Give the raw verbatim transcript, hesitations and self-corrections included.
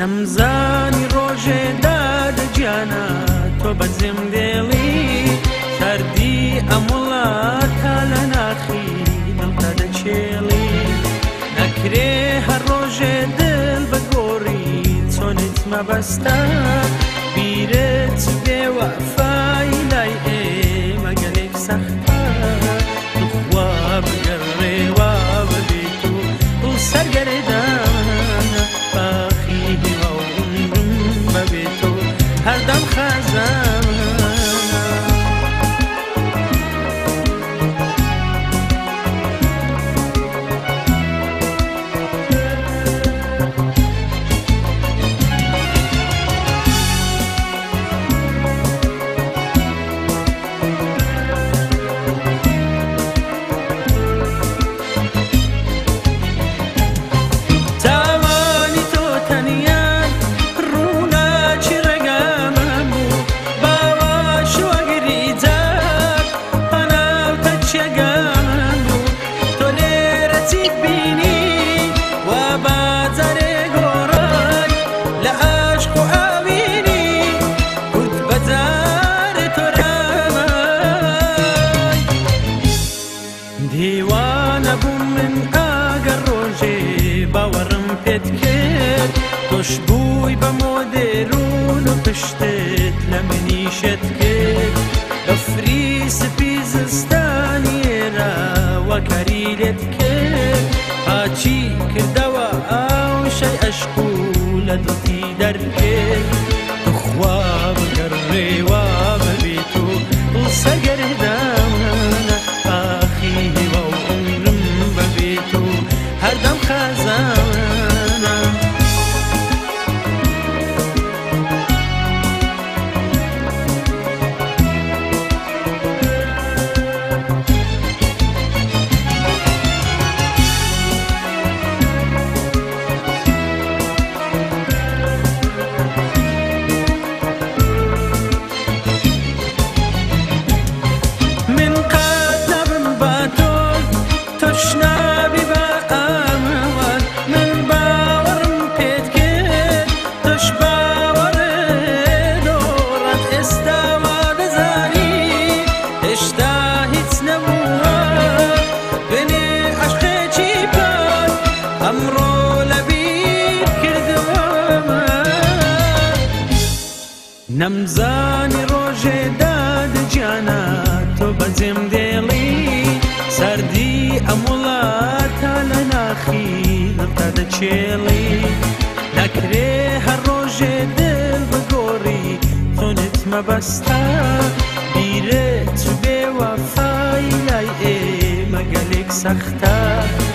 نەمزانی ڕۆژێ دادەگیانە تۆ بەجێم دێڵی سەردی ئەم وڵاتە لە ناخی دڵتا دەچێڵی نەکرێ هەر ڕۆژێ دڵ بە گۆڕی چۆنت مەبەستە بیرت بێوەفای لای ئێمە گەلێک سەختە توخوا بگەڕێوە ببێت و دڵ سەرگەردانە باخی هیوا و عمرم ببێت و هەردەم خەزانە دیوانە بووم من ئاگەر ڕۆژێ باوەڕم پێت کرد تۆش بووی بە مۆدێرون و پشتت لە منیشت کرد بەفری سپی زستانی ئێرە وەکاری لێت کرد پاچی کردەوە ئاوشەی ئەشک و لە دڵی دەرکرد توخوا بگەڕێوە ببێت و دڵ سەرگەردانە باخی هیوا و عمرم ببێت و هەردەم خەزانە نەمزانی ڕۆژێ دادەگیانە تۆ بەجێم دێڵی سەردی ئەم وڵاتە لە ناخی دڵتا دەچێڵی نەکرێ هەر ڕۆژێ دڵ بگۆڕی چۆنت مەبەستە بیرت بێوەفای لای ئێمە گەلێک سەختە